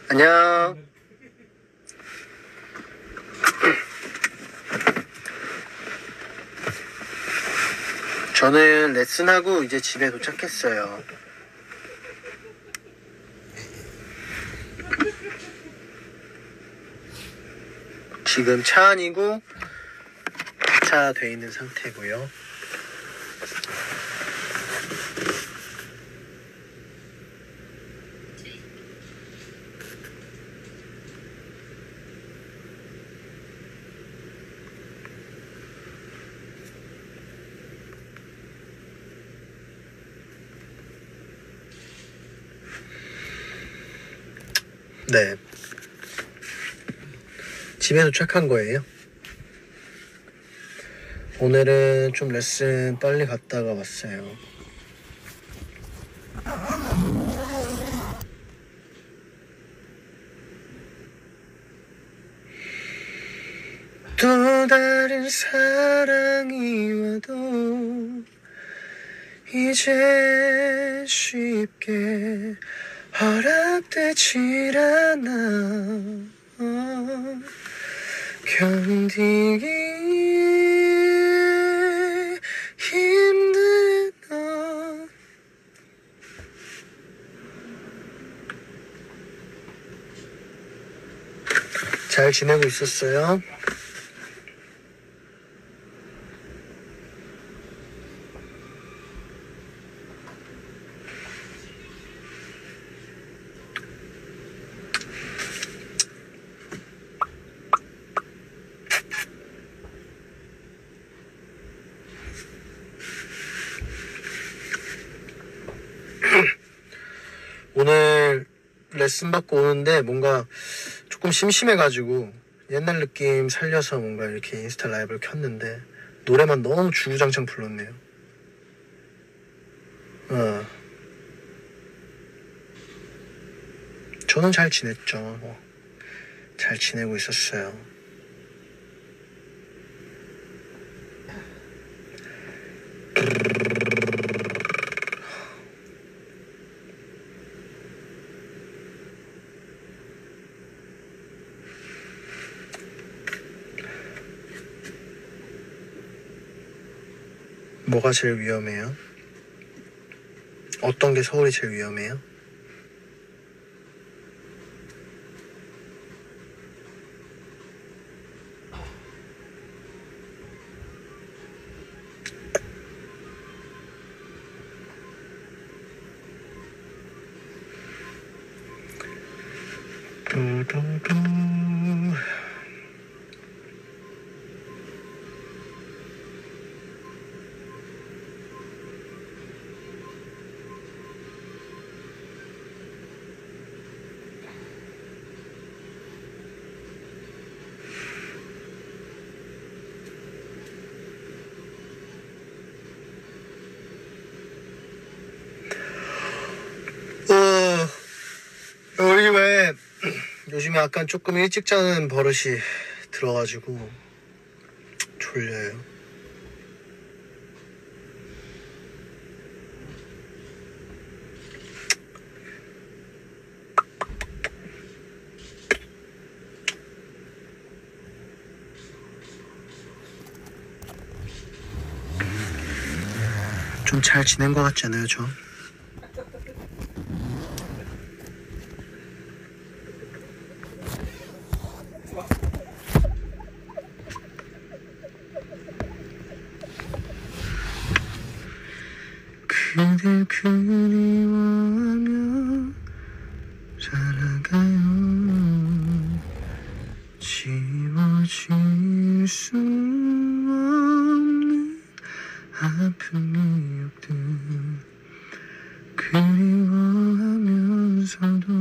안녕. 저는 레슨하고 이제 집에 도착했어요. 지금 차 안이고 주차돼 있는 상태고요. 네. 집에 도착한 거예요. 오늘은 좀 레슨 빨리 갔다가 왔어요. 또 다른 사랑이 와도 이제 쉽게 허락되질 않아. 견디기 힘든 너. 잘 지내고 있었어요? 오늘 레슨 받고 오는데 뭔가 조금 심심해가지고 옛날 느낌 살려서 뭔가 이렇게 인스타 라이브를 켰는데 노래만 너무 주구장창 불렀네요. 저는 잘 지냈죠. 잘 지내고 있었어요. 뭐가 제일 위험해요? 어떤 게 서울이 제일 위험해요? 두두두. 우리 왜 요즘에 약간 조금 일찍 자는 버릇이 들어가지고 졸려요. 좀 잘 지낸 것 같지 않아요, 저? 그댈 그리워하며 살아가요. 지워질 수 없는 아픈 기억들 그리워하면서도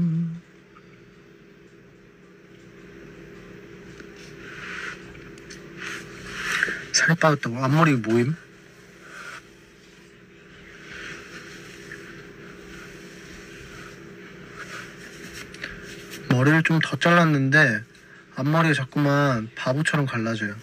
살이 빠졌다고? 앞머리 모임? 머리를 좀 더 잘랐는데 앞머리가 자꾸만 바보처럼 갈라져요.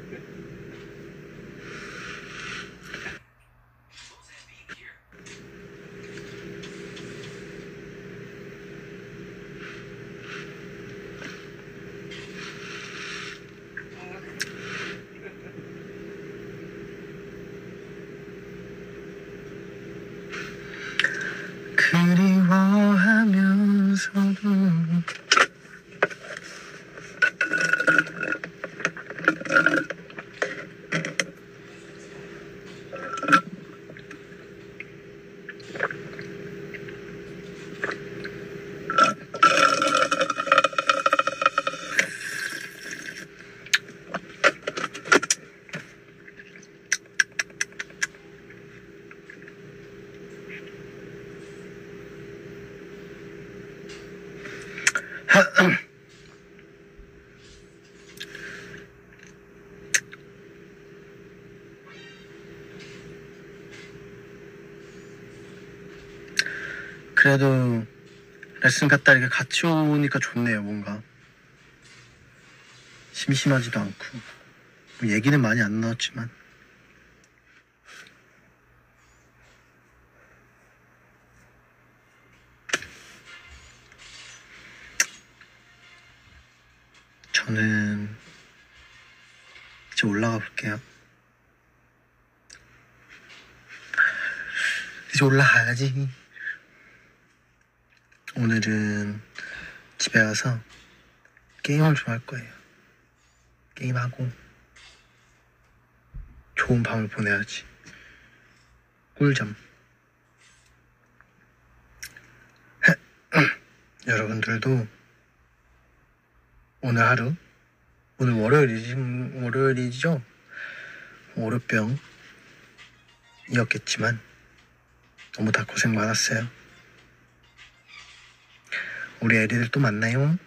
그리워하면서도 그래도 레슨 갔다 이렇게 같이 오니까 좋네요. 뭔가 심심하지도 않고. 뭐 얘기는 많이 안 나왔지만 저는 이제 올라가 볼게요. 이제 올라가야지. 오늘은 집에 가서 게임을 좀 할 거예요. 게임하고 좋은 밤을 보내야지. 꿀잠. 여러분들도 오늘 하루, 오늘 월요일이죠? 월요병이었겠지만 너무 다 고생 많았어요. 우리 애리들 또 만나요.